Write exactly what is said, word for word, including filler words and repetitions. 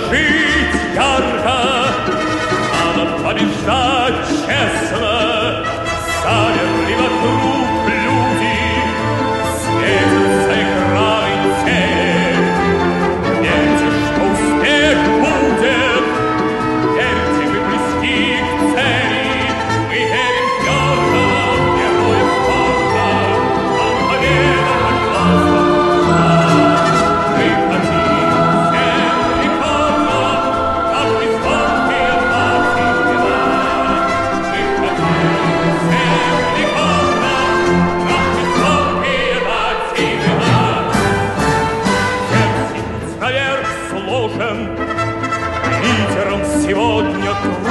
жить ярко, надо побеждать честно. Замерли вокруг люди, светятся экраны тени. Верьте, что успех будет, верьте, вы близки к цели. Мы верим твердо в героя спорта, нам победа прекрасна. Мы хотим всем рекордно, как бессмертные наши дела. Мы хотим всем рекордно, как бессмертные наши дела. Всем наверх сложен, лидером сегодня